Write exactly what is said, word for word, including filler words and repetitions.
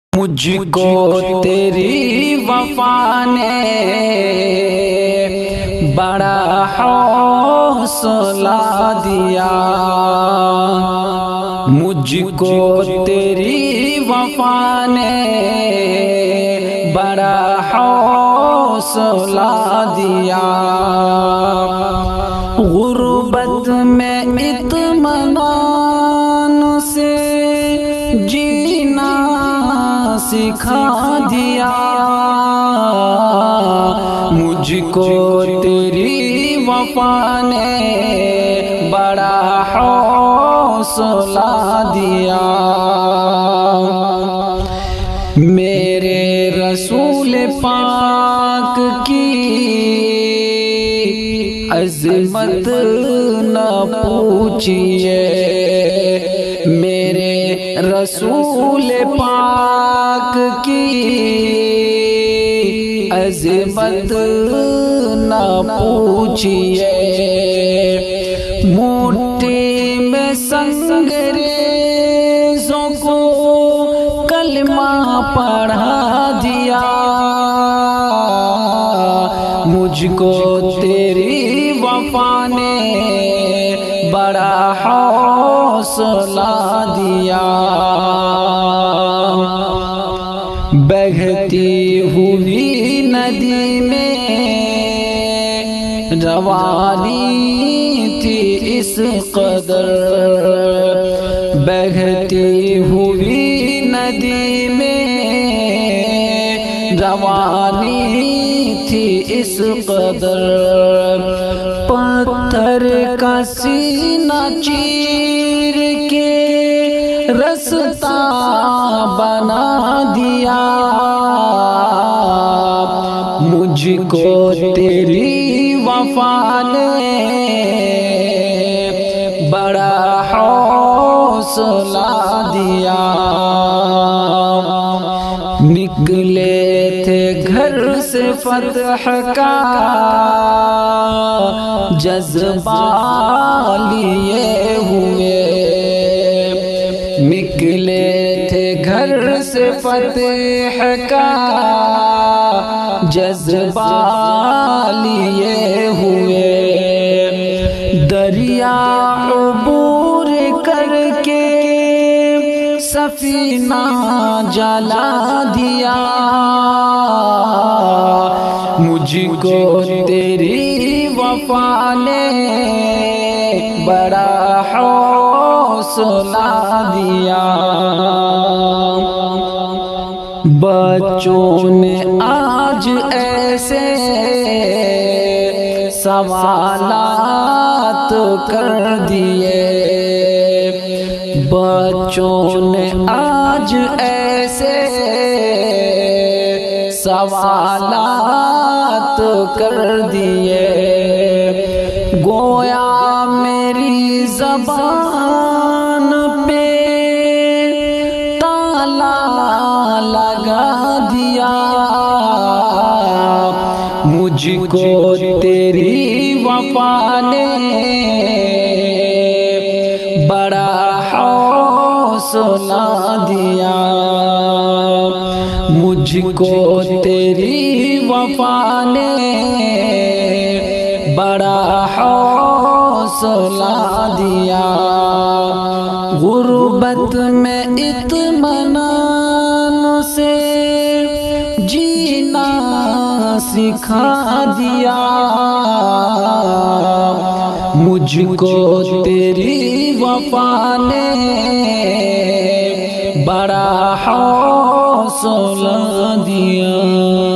مجھ کو تیری وفا نے بڑا حوصلہ دیا، مجھ کو تیری وفا نے بڑا حوصلہ دیا، غربت میں اطمینان سے جینا سکھا دیا، مجھ کو تیری وفا نے بڑا حوصلہ دیا، میرے رسول پاک کی عظمت نہ پوچھئے، میرے رسول پاک کی عظمت نہ پوچھئے، مٹھی میں سنگریزوں کو کلمہ پڑھا دیا، مجھ کو تیری وفا نے بڑا حوصلہ دیا، بہتی ہوئی ندی میں روانی تھی اس قدر، بہتی ہوئی ندی میں روانی تھی اس قدر، پتھر کا سینہ چیر کے رستہ بنا دیا، مجھ کو تیری وفا نے بڑا حوصلہ دیا، نکلے تھے گھر سے فتح کا جذبہ لیے ہوئے، نکلے تھے گھر سے فتح کا جذبہ لیے ہوئے، دریا عبور کر کے سفینہ جلا دیا، مجھ کو تیری وفا نے بڑا حوصلہ دیا، بچوں نے آج ایسے سوالات کر دیے، بچوں نے آج ایسے سوالات کر دیے، گویا میری زبان پہ تالا لگا دیا، مجھ کو تیری وفا نے بڑا حوصلہ دیا، مجھ کو تیری وفا نے بڑا حوصلہ دیا، غربت میں اطمینان سے جینا سکھا دیا، مجھ کو تیری وفا نے بڑا حوصلہ دیا۔